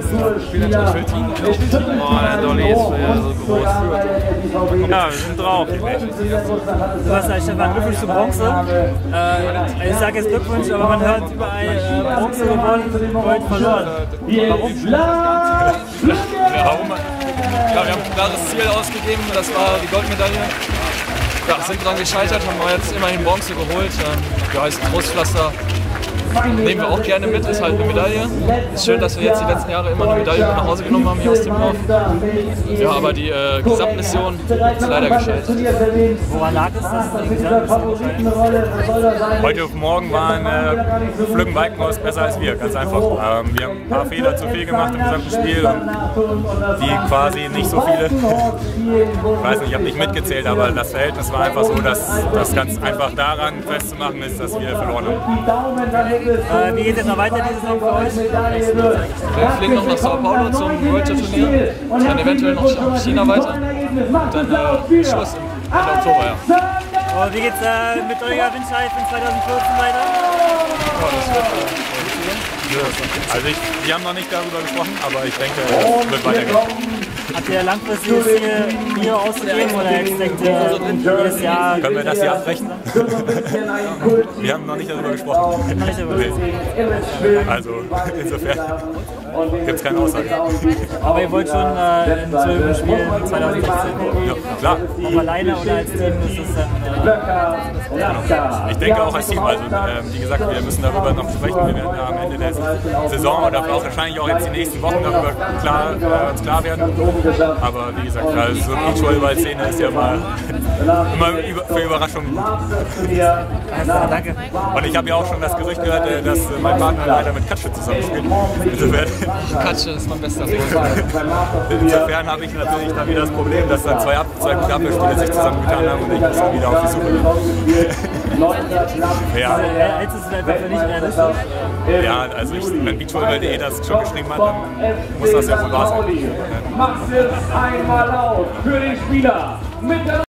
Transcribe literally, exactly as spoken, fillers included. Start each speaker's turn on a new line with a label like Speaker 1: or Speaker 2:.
Speaker 1: Oh, der Dolly ist ja so groß. Ja, wir sind drauf.
Speaker 2: Du hast ja Stefan, Glückwunsch zu Bronze. Äh, ich sage jetzt Glückwunsch, aber man hört überall äh, Bronze gewonnen, Gold verloren. Warum?
Speaker 3: Ja, warum? Ja, wir haben ein klares Ziel ausgegeben, das war die Goldmedaille. Ja, sind dran gescheitert, haben wir jetzt immerhin Bronze geholt. Ja, ist ein Trostpflaster. Nehmen wir auch gerne mit, ist halt eine Medaille. Ist schön, dass wir jetzt die letzten Jahre immer eine Medaille nach Hause genommen haben hier aus dem Dorf. Ja, aber die äh, Gesamtmission ist leider gescheitert.
Speaker 2: Woran lag es, dass die Gesamtmission
Speaker 4: Heute auf morgen waren äh, Flüggen Walkenhaus besser als wir, ganz einfach. Ähm, wir haben ein paar Fehler zu viel gemacht im gesamten Spiel und die quasi nicht so viele. Ich weiß nicht, ich habe nicht mitgezählt, aber das Verhältnis war einfach so, dass das ganz einfach daran festzumachen ist, dass wir verloren haben.
Speaker 2: Äh, wie geht es noch weiter diese Saison für euch?
Speaker 3: Wir fliegen noch nach Sao Paulo zum World Tour Turnier, dann eventuell noch nach China weiter und dann äh, Schluss im Ende Oktober. Ja.
Speaker 2: Und wie geht es äh, mit Oliver Windscheid in zweitausendvierzehn weiter?
Speaker 3: Ja, das wird,
Speaker 4: äh, also ich, wir haben noch nicht darüber gesprochen, aber ich denke, es wird weitergehen.
Speaker 2: Habt ihr langfristiges Ziel, Mio auszugeben oder jetzt denkt ihr jedes Jahr?
Speaker 4: Können wir das hier abbrechen? Wir haben noch nicht darüber gesprochen.
Speaker 2: Noch nicht darüber gesprochen.
Speaker 4: Also insofern gibt es keine Aussage.
Speaker 2: Aber ihr wollt schon äh, in Zürich spielen zweitausendsechzehn?
Speaker 4: Ja, klar.
Speaker 2: Ob alleine oder als Team ist es dann? Äh,
Speaker 4: ich denke auch als Team. Also ähm, wie gesagt, wir müssen darüber noch sprechen. Wir werden am Ende der Saison oder auch wahrscheinlich auch jetzt die nächsten Wochen darüber klar, äh, uns klar werden. Aber wie gesagt, also so eine Beachvolleyball-Szene ist ja mal immer für Überraschungen gut.
Speaker 2: Also, danke.
Speaker 4: Und ich habe ja auch schon das Gerücht gehört, dass mein Partner leider mit Katsche zusammenspielt. Insofern,
Speaker 3: Katsche ist mein bester Freund.
Speaker 4: Insofern habe ich natürlich dann wieder das Problem, dass dann zwei, Ab zwei gute Abwehrspieler sich zusammengetan haben und ich muss dann wieder auf die Suche gehen. Ja.
Speaker 2: Hältst du es einfach für nicht realistisch?
Speaker 4: Ja, also ich, wenn beachvolleyball punkt de das schon geschrieben hat, dann muss das ja wohl wahr sein.
Speaker 5: Macht es einmal laut für den Spieler. Mit der